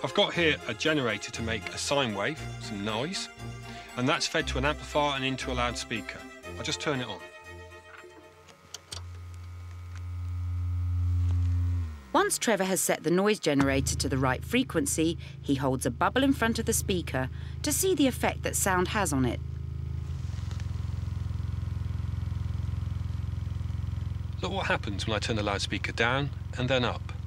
I've got here a generator to make a sine wave, some noise, and that's fed to an amplifier and into a loudspeaker. I'll just turn it on. Once Trevor has set the noise generator to the right frequency, he holds a bubble in front of the speaker to see the effect that sound has on it. Look what happens when I turn the loudspeaker down and then up.